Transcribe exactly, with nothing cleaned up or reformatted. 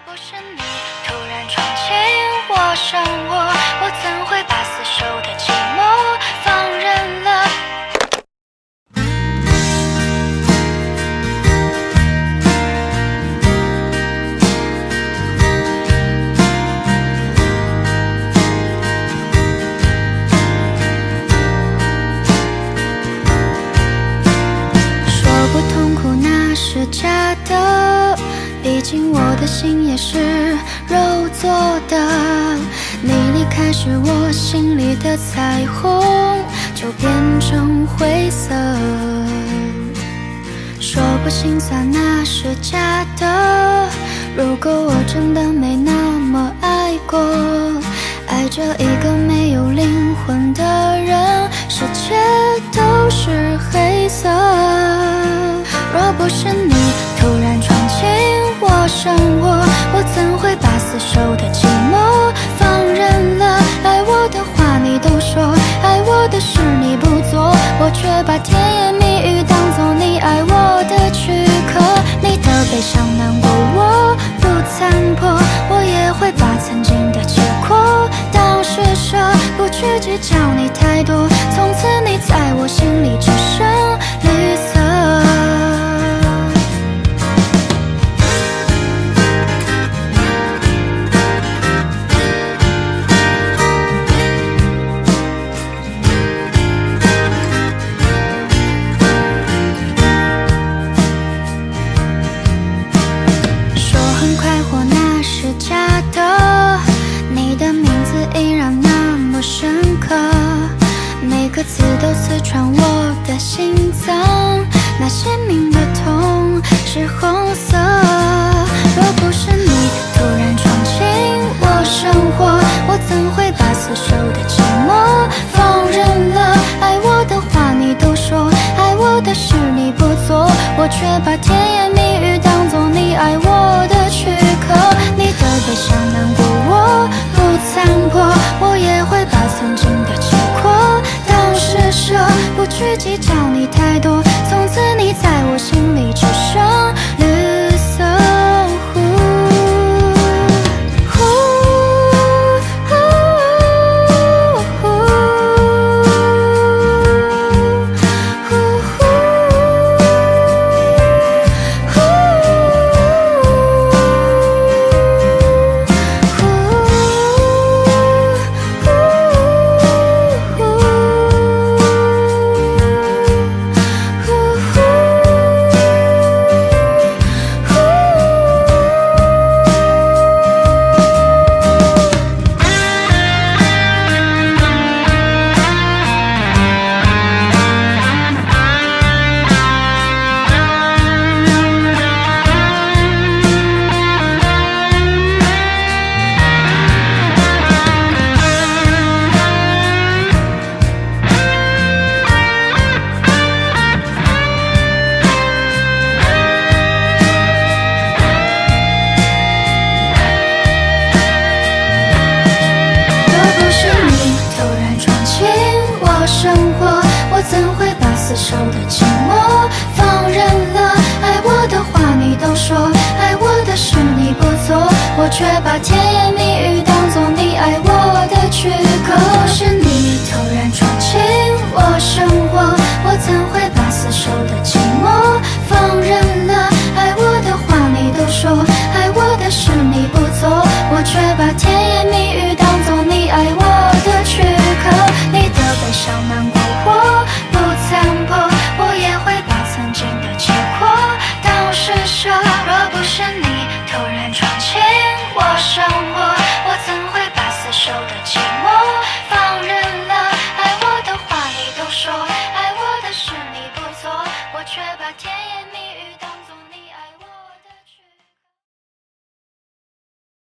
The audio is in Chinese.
不是你突然闯进我生活，我怎会把死守的寂寞放任了？说不痛苦那是假的，毕竟我的心也是肉做的。你离开时，我心里的彩虹就变成灰色。说不心酸那是假的，如果我真的没那么爱过，爱着一个没有灵魂的人，世界都是黑色。若不是你突然闯进我生活，我怎会把死守的寂寞放任了？爱我的话你都说，爱我的事你不做，我却把甜言蜜语当作你爱我的躯壳。你的悲伤难过我不残破，我也会把曾经的结果当施舍，不去计较你太多，从此你在我心里只剩绿色。每个字都刺穿我的心脏，那鲜明的痛是红色。若不是你突然闯进我生活，我怎会把死守的寂寞放任了？爱我的话你都说，爱我的事你不做，我却把甜言蜜语当作你爱我的躯壳。你的悲伤难过我不残破，我也会把曾经的结果施舍，不去计较你太多，从此你在我心里只剩绿色。生活，我怎会把死守的寂寞放任了？爱我的话你都说，爱我的事你不做，我却把甜言蜜语当作你爱我的躯壳。是你突然闯进我生活，我怎会把死守的寂寞放任了？爱我的话你都说，爱我的事你不做，我却把甜言蜜语当作你爱我的躯壳。你的悲伤难过我不残破，我也会把曾经的结果当施舍。若不是你突然闯进我生活，